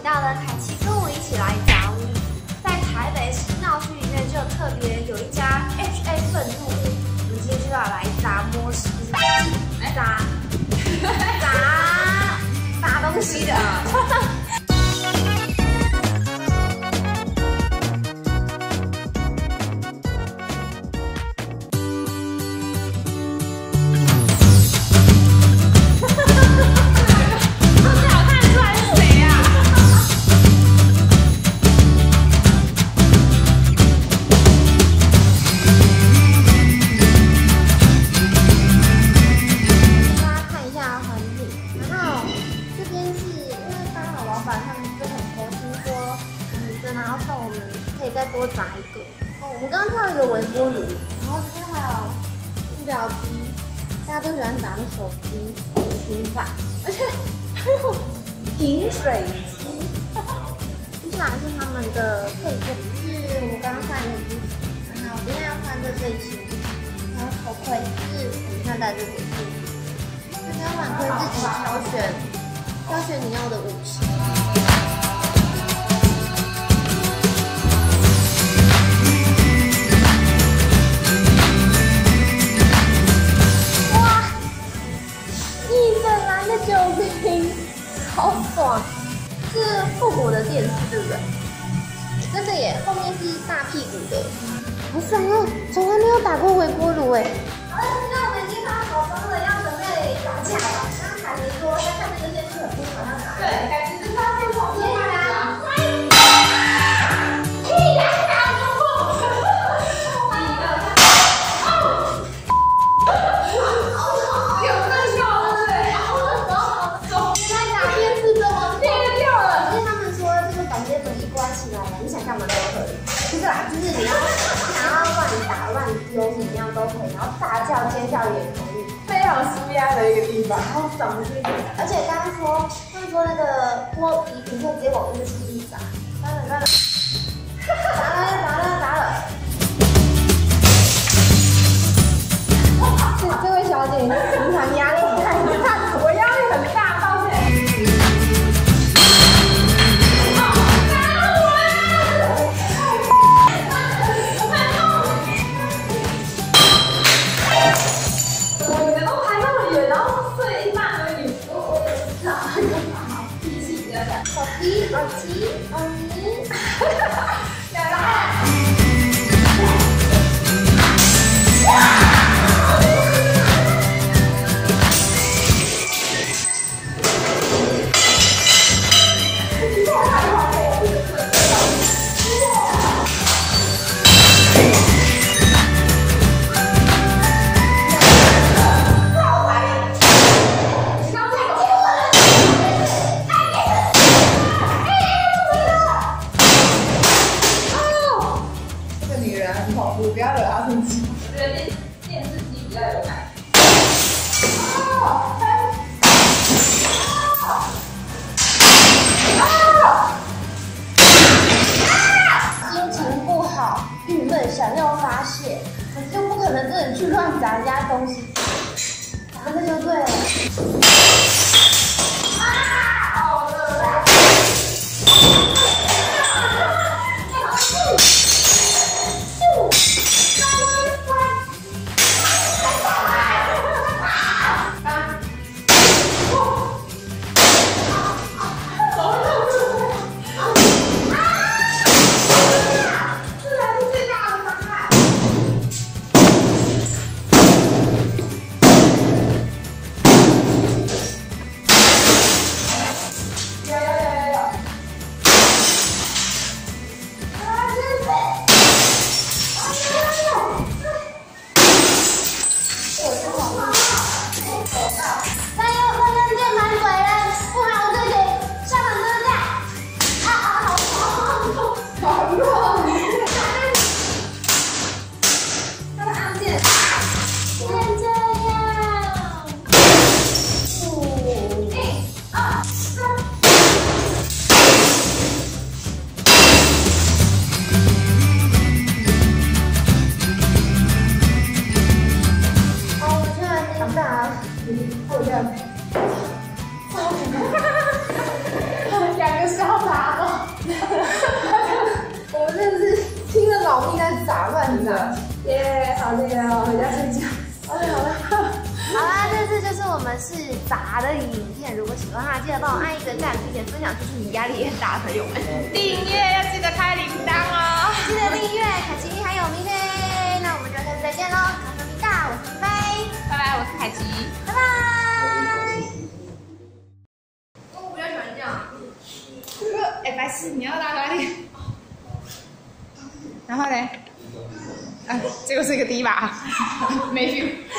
请到了凯奇跟我一起来杂屋，在台北市闹区里面就特别有一家 HA 愤怒屋，我们今天就要来砸东西的。然后看我们可以再多砸一个。哦，我们刚刚跳一个微波炉，然后这边还有印表机，大家都喜欢打的手机、平板，而且还有饮水机。接下来是他们的配件，是我刚刚换的衣服，然后我今天要换这背心，还有头盔是我们现在戴这个是，这边碗可以自己挑选你要的武器。酒瓶好爽，是复古的电视对不对？真的耶，后面是大屁股的，好爽哦！从来没有打过微波炉哎。好了，现在我们已经看到好装了，要准备打架了。刚刚凯奇说在看这个电视很不喜欢要打。对，凯奇是发现跑进来了。就是你要想要乱打乱丢怎么样都可以，然后大叫尖叫也可以， 非常舒压的一个地方， 好爽的地方。而且刚刚说，他们说那个锅皮你可以直接往那个厨地砸，砸了，这位小姐，你平常压力太大， 我压力很大，抱歉。 耳机， 的，耶，好累哦，回家睡觉。好累好累。 好啦，这次就是我们是杂的影片，如果喜欢的话，记得帮我按一个赞，并且分享出去你压力很大的朋友们。 订阅要记得开铃铛哦， 记得订阅凯奇还有明天，那我们就下次再见喽，卡卡米达，我是拜拜， 拜拜，我是凯奇， 拜拜。我比较喜欢这样。 哎，白痴，你要拉哪里？然后嘞，这个是一个低吧，没 feel。